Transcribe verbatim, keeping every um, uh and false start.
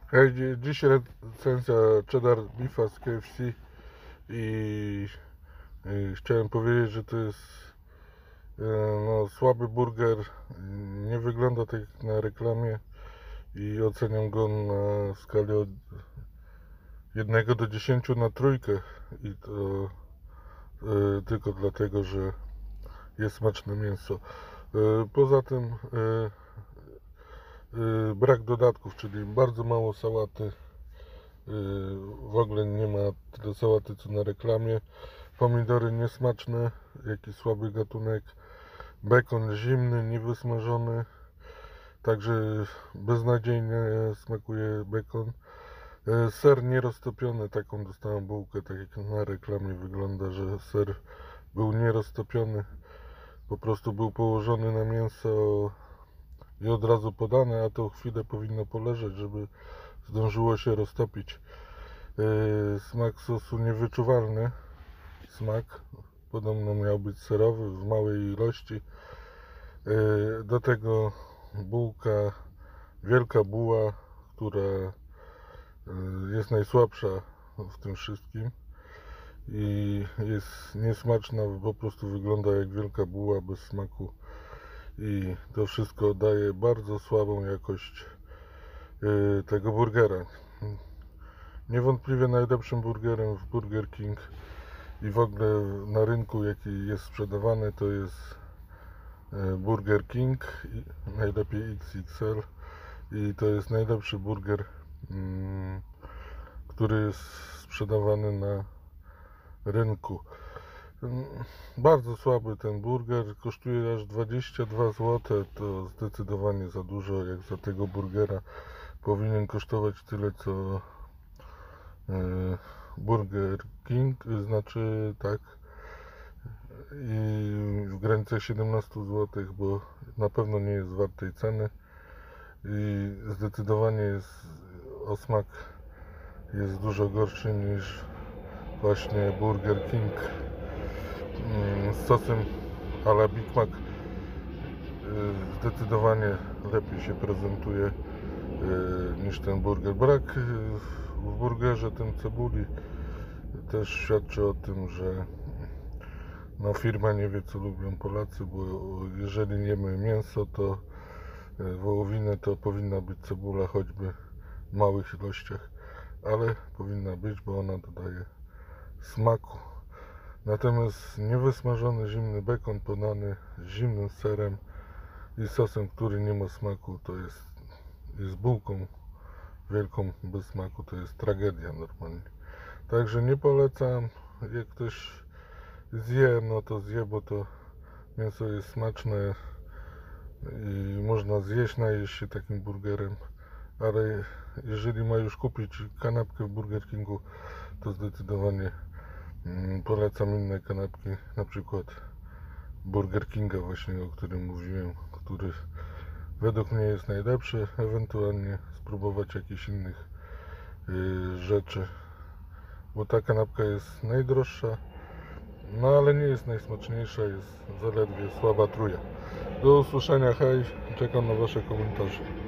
Hej, dzi- dziś recenzja cheddar beefa z K F C i, i chciałem powiedzieć, że to jest e, no, słaby burger, nie wygląda tak jak na reklamie i oceniam go na skali od jednego do dziesięciu na trójkę i to e, tylko dlatego, że jest smaczne mięso. E, poza tym e, e, brak dodatków, czyli bardzo mało sałaty. W ogóle nie ma tyle sałaty co na reklamie. Pomidory niesmaczne, jakiś słaby gatunek. Bekon zimny, niewysmażony. Także beznadziejnie smakuje bekon. Ser nieroztopiony, taką dostałem bułkę, tak jak na reklamie wygląda, że ser był nieroztopiony. Po prostu był położony na mięso i od razu podane, a to chwilę powinno poleżeć, żeby zdążyło się roztopić. Smak sosu niewyczuwalny. Smak podobno miał być serowy w małej ilości. Do tego bułka, wielka buła, która jest najsłabsza w tym wszystkim i jest niesmaczna, po prostu wygląda jak wielka buła bez smaku i to wszystko daje bardzo słabą jakość tego burgera. Niewątpliwie najlepszym burgerem w Burger King i w ogóle na rynku, jaki jest sprzedawany, to jest Burger King, najlepiej X X L, i to jest najlepszy burger, który jest sprzedawany na rynku. Bardzo słaby ten burger, kosztuje aż dwadzieścia dwa złote, to zdecydowanie za dużo jak za tego burgera. Powinien kosztować tyle co Burger King, znaczy tak, i w granicach siedemnaście złotych, bo na pewno nie jest wart tej ceny i zdecydowanie jest o smak jest dużo gorszy niż właśnie Burger King z sosem a la Big Mac. Zdecydowanie lepiej się prezentuje niż ten burger. Brak w burgerze ten cebuli też świadczy o tym, że no, firma nie wie, co lubią Polacy, bo jeżeli jemy mięso, to wołowinę, to powinna być cebula, choćby w małych ilościach, ale powinna być, bo ona dodaje smaku. Natomiast niewysmażony zimny bekon podany z zimnym serem i sosem, który nie ma smaku, to jest, jest bułką wielką bez smaku, to jest tragedia normalnie. Także nie polecam. Jak ktoś zje, no to zje, bo to mięso jest smaczne i można zjeść, najeść się takim burgerem, ale jeżeli ma już kupić kanapkę w Burger Kingu, to zdecydowanie polecam inne kanapki, na przykład Burger Kinga właśnie, o którym mówiłem, który według mnie jest najlepszy, ewentualnie spróbować jakichś innych yy, rzeczy, bo ta kanapka jest najdroższa, no ale nie jest najsmaczniejsza, jest zaledwie słaba truja. Do usłyszenia, hej, czekam na wasze komentarze.